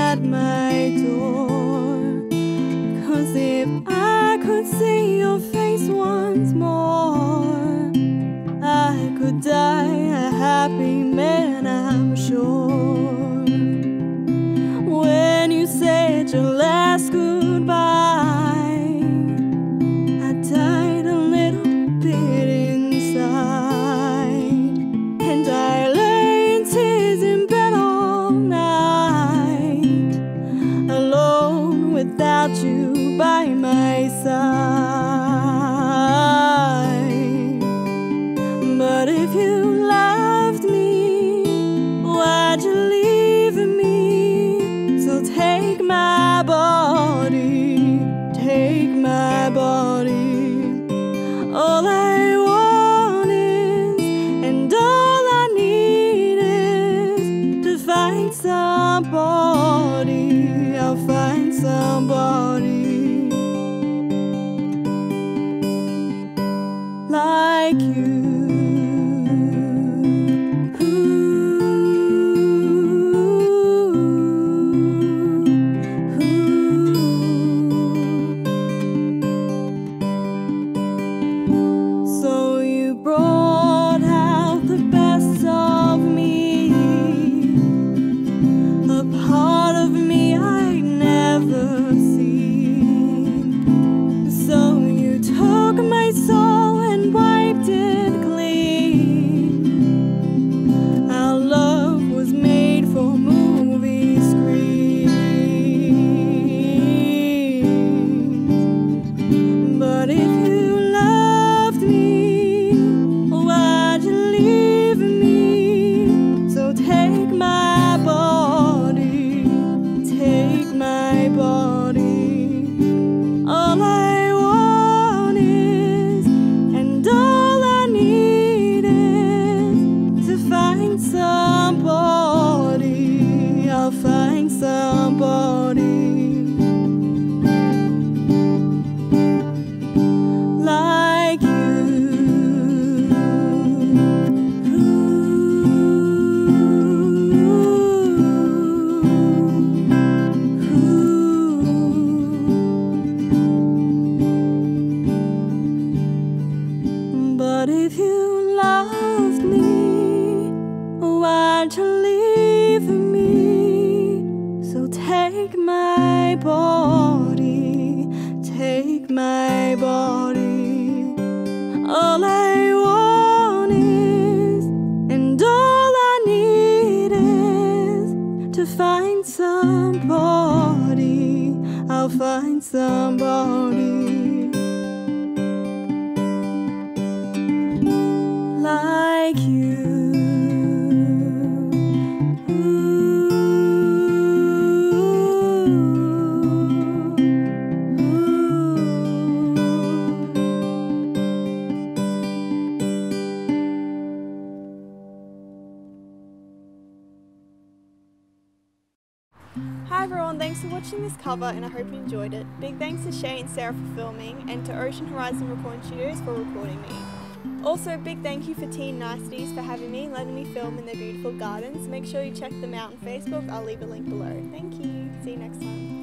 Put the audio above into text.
at my door. 'Cause if I could see your face once more, I could die a happy man, I'm sure. When you said your last goodbye, I died a little bit inside, and I lay in tears in bed all night, alone without you by my side. But if you loved me, why'd you leave me? So take my body, take my body. All I want is, and all I need is, to find somebody. I'll find somebody like you. So you brought out the best of me, a part of me I'd never seen. So you took my soul and wiped it clean. Our love was made for movie screens. But if you loved me, why'd you leave me? So take my body, take my body. All I want is, and all I need is, to find somebody. I'll find somebody like you. But if you loved me, why'd you leave me? So take my body, take my body. All I want is, and all I need is, to find somebody. I'll find somebody like you. Hi everyone, thanks for watching this cover and I hope you enjoyed it. Big thanks to Shay and Sarah for filming and to Ocean Horizon Recording Studios for recording me. Also, big thank you for Teen Niceties for having me and letting me film in their beautiful gardens. Make sure you check them out on Facebook, I'll leave a link below. Thank you, see you next time.